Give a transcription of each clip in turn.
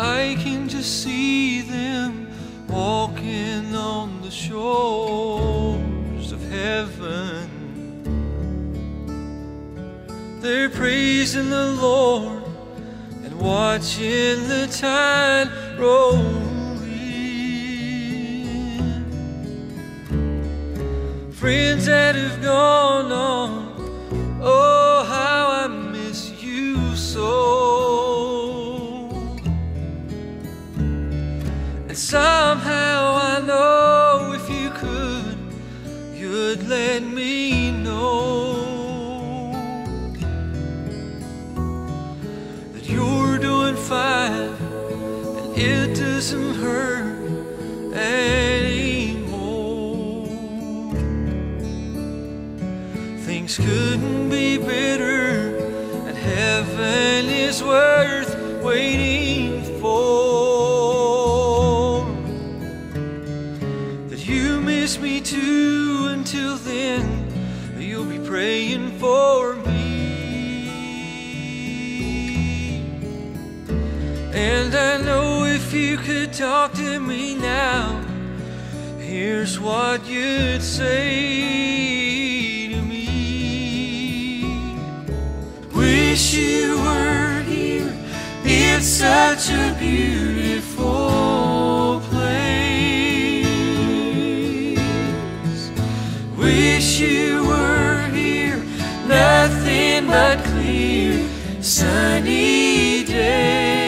I can just see them walking on the shores of heaven. They're praising the Lord and watching the tide roll in. Friends that have gone on, oh, how I miss you so. And somehow I know if you could, you'd let me know that you're doing fine and it doesn't hurt anymore. Things couldn't be better, and heaven is worth waiting for. That you miss me too, until then you'll be praying for me. And I know if you could talk to me now, here's what you'd say to me. Wish you were here, it's such a beautiful place. Wish you were here, nothing but clear, sunny days.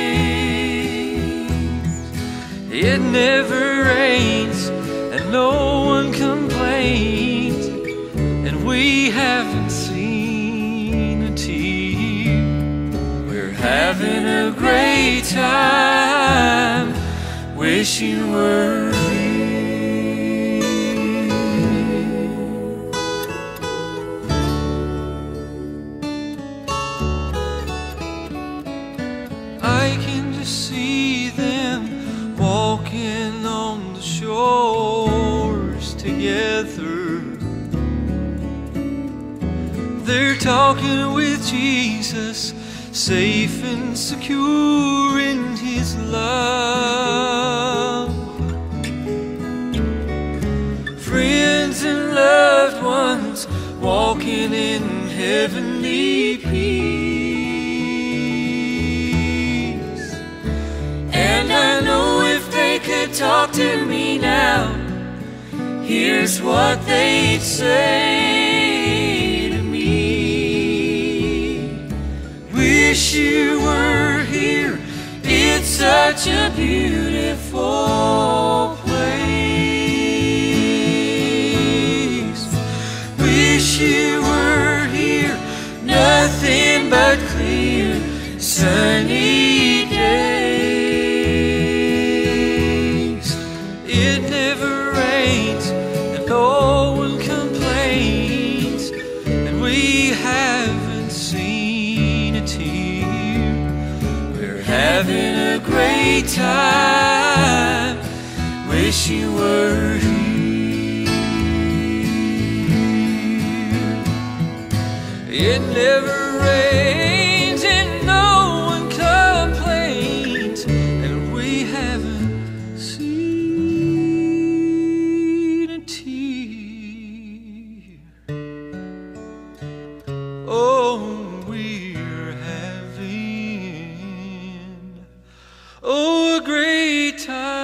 It never rains and no one complains, and we haven't seen a tear. We're having a great time. Wish you were here. I can just see them walking on the shores together. They're talking with Jesus, safe and secure in His love. Friends and loved ones walking in heavenly peace. And I know if they could talk to me now, here's what they'd say to me. Wish you were here, it's such a beautiful place. Wish you were here, nothing but clear, sunny days. It never rains and no one complains, and we haven't seen a tear. We're having a great time. Wish you were here. It never rains and no one complains, and we haven't seen a tear. Oh, we're having, oh, a great time.